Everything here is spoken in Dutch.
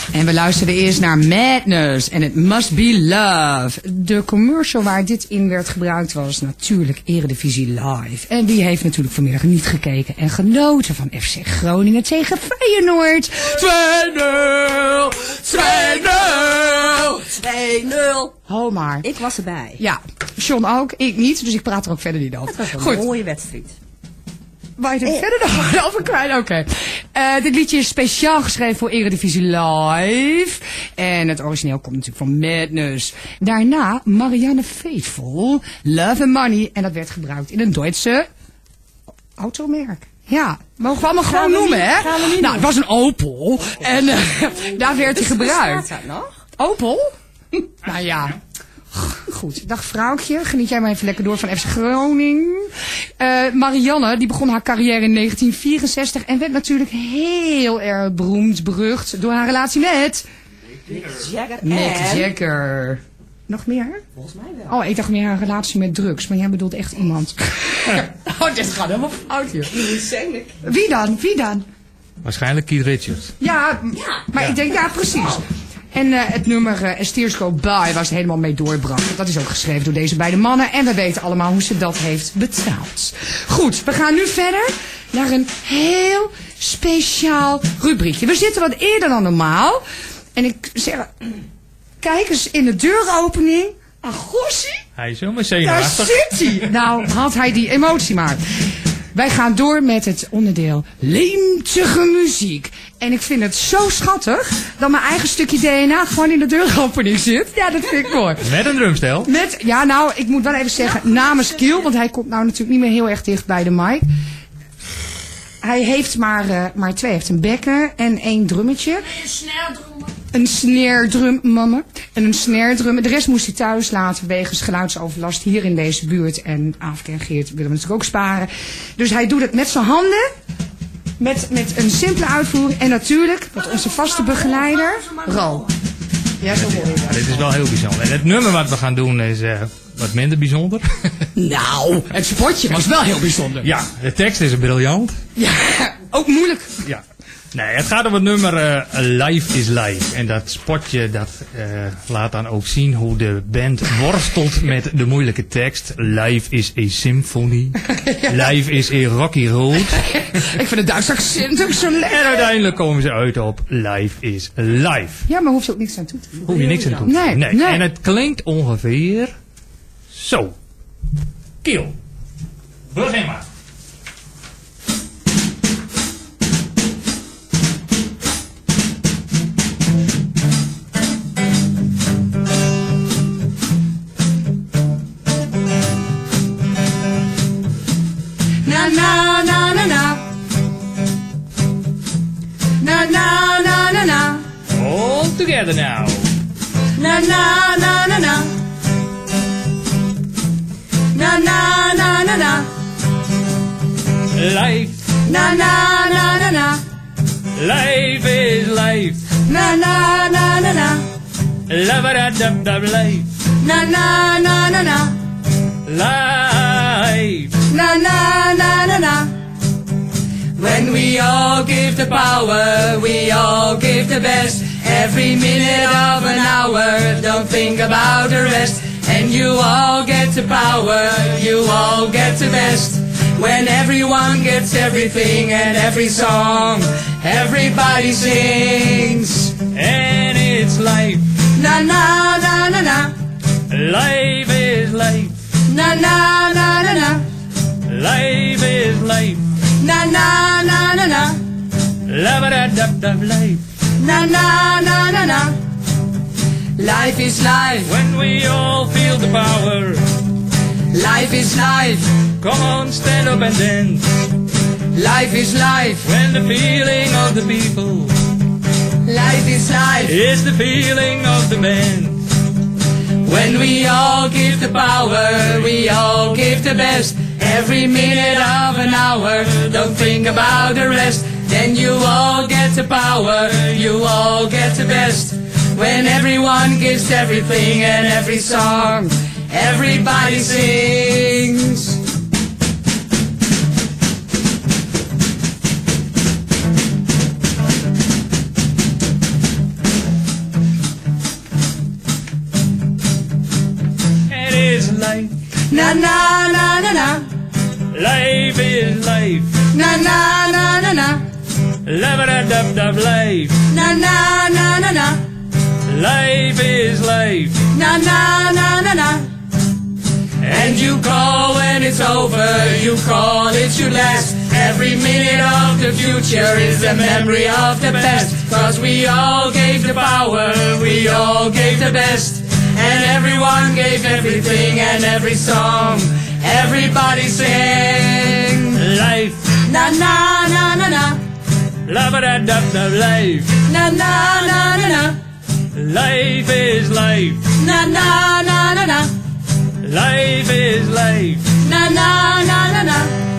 En we luisterden eerst naar Madness en It Must Be Love. De commercial waar dit in werd gebruikt was natuurlijk Eredivisie Live. En wie heeft natuurlijk vanmiddag niet gekeken en genoten van FC Groningen tegen Feyenoord. 2-0! 2-0! Ho maar. Ik was erbij. Ja, John ook, ik niet, dus ik praat er ook verder niet over. Het was een mooie wedstrijd. Waar je het verder nog over kwijt? Oké. Dit liedje is speciaal geschreven voor Eredivisie Live. En het origineel komt natuurlijk van Madness. Daarna Marianne Faithfull, Love and Money. En dat werd gebruikt in een Duitse automerk. Ja, mogen we allemaal gewoon noemen, hè? Nou, het was een Opel. En daar werd hij gebruikt. Staat dat nog? Opel? Nou ja. Goed, dag vrouwtje. Geniet jij maar even lekker door van FC Groningen. Marianne, die begon haar carrière in 1964 en werd natuurlijk heel erg berucht door haar relatie met Mick Jagger. Nog meer? Volgens mij wel. Oh, ik dacht meer haar relatie met drugs, maar jij bedoelt echt iemand. Oh, dit gaat helemaal fout hier. Wie dan? Waarschijnlijk Keith Richards. Ja, maar ik denk, ja, precies. En het nummer Steers Go By was helemaal mee doorbrak. Dat is ook geschreven door deze beide mannen. En we weten allemaal hoe ze dat heeft betaald. Goed, we gaan nu verder naar een heel speciaal rubriekje. We zitten wat eerder dan normaal. En ik zeg, kijk eens in de deuropening. Agossie. Hij is helemaal Daar zenuwachtig. zit hij. Nou, had hij die emotie maar. Wij gaan door met het onderdeel leemtige muziek. En ik vind het zo schattig dat mijn eigen stukje DNA gewoon in de deuropening zit. Ja, dat vind ik mooi. Met een drumstel. Ja, nou, ik moet wel even zeggen, namens Kiel, want hij komt nou natuurlijk niet meer heel erg dicht bij de mic. Hij heeft maar twee. Hij heeft een bekken en 1 drummetje. Een snare drum, mama. En een snare drum. De rest moest hij thuis laten wegens geluidsoverlast hier in deze buurt. En Aafke en Geert willen we natuurlijk ook sparen. Dus hij doet het met zijn handen. Met een simpele uitvoering. En natuurlijk, met onze vaste begeleider, Ro. Ja, zo hoor je dat. Ja, dit is wel heel bijzonder. En het nummer wat we gaan doen is wat minder bijzonder. Nou, het spotje was wel heel bijzonder. Ja, de tekst is briljant. Ja, ook moeilijk. Ja. Nee, het gaat om het nummer Life is Life. En dat spotje dat laat dan ook zien hoe de band worstelt met de moeilijke tekst. Life is a symphony. Ja. Life is a rocky road. Ik vind het Duits accent ook zo lekker. En uiteindelijk komen ze uit op Life is Life. Ja, maar hoef je ook niks aan toe te voegen. Hoef je niks aan toe te voegen. Nee. En het klinkt ongeveer zo. Kiel. Begin maar. Na na na na na. Na na na na na. All together now. Na na na na na. Na na na na na. Life. Na na na na na. Life is life. Na na na na na. Love-a-da-dub-dub life. Na na na na na. Life. Na na na na na. When we all give the power, we all give the best. Every minute of an hour, don't think about the rest. And you all get the power, you all get the best. When everyone gets everything and every song, everybody sings. And it's life. Na na na na na. Life is life. Na na na na na. Life is life. Na na na na na. Love-a-da-dub-dub life. Na na na na na. Life is life. When we all feel the power. Life is life. Come on, stand up and dance. Life is life. When the feeling of the people Life is life. is the feeling of the band. When we all give the power, we all give the best. Every minute of an hour, don't think about the rest. Then you all get the power, you all get the best. When everyone gives everything and every song, everybody sings. Na na na na na. Life is life. Na na na na na. Labba-da-dub-dub life. Na na na na na. Life is life. Na na na na na. And you call when it's over, you call it should last. Every minute of the future is a memory of the past. Cause we all gave the power, we all gave the best. And everyone gave everything and every song. Everybody sang Life. na na na na na. Labba-da-dub-dub life. Na na na na na. Life is life. Na na na na na. Life is life. Na na na na na.